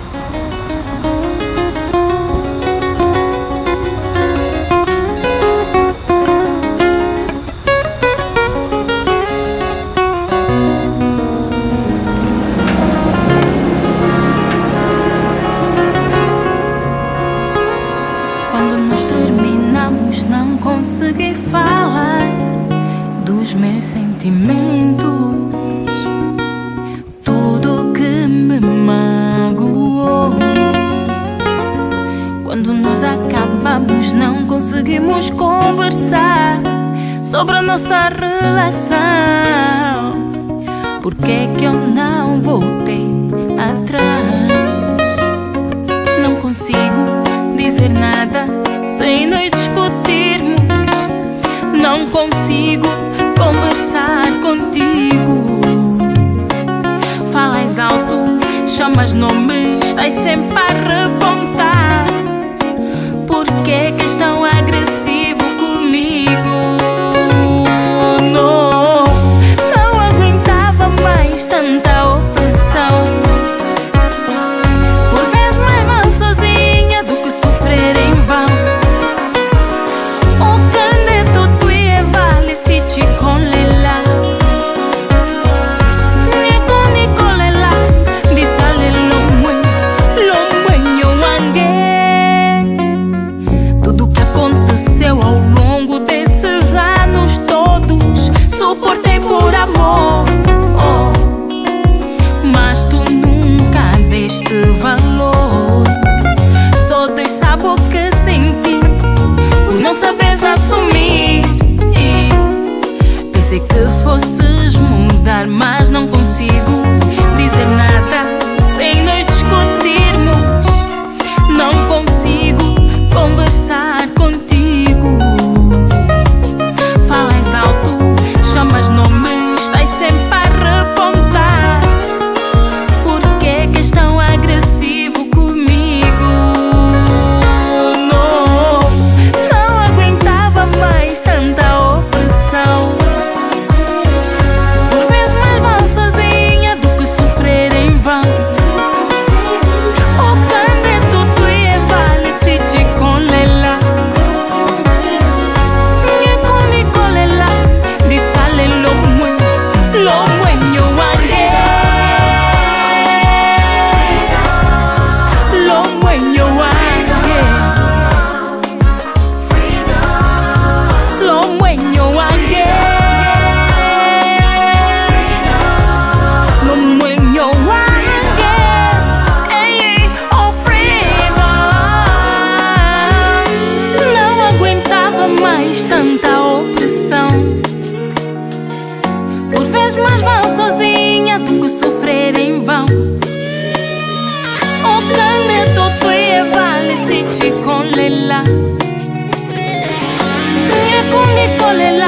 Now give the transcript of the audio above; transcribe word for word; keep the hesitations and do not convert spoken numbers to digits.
Quando nós terminamos, não consegui falar dos meus sentimentos, tudo que me magoou. Quando nós acabamos, não conseguimos conversar sobre a nossa relação. Por que é que eu não voltei atrás? Não consigo dizer nada sem nos discutirmos. Não consigo conversar contigo. Falas alto, chamas nomes, estás sempre a repontar. Por que que és tão agressivo comigo? Não, não aguentava mais tanta opressão. Por vezes mais mal sozinha do que sofrer em vão. O candeto tu e vale se te colela. Nico Nicolela, disale lo muen, lo muen yo angue. Tudo que aconteceu ao longo desses anos todos, suportei por amor. Oh. Mas tu nunca deste valor. Só Deus sabe o que senti por não saberes assumir. E pensei que fosses mudar, mas não consigo dizer nada sem nos discutirmos. Não consigo conversar contigo. Falas alto, chamas nomes, estás sempre a repontar. Por que que és tão agressivo comigo? Não, não aguentava mais tanta opressão. Por vezes mais mal sozinha do que sofrer em vão. O candeto tu e vale se te colela. Nico Nicolela, disale lo muen, lo muen yo angue. Lo muen yo angue. Lo muen yo angue. Lo muen yo angue. Ei, oh freedom. Não aguentava mais tanta opressão. Por vezes mais vale sozinha do que sofrer em vão. O candeto tu e vale se te colela. Nico Nicolela.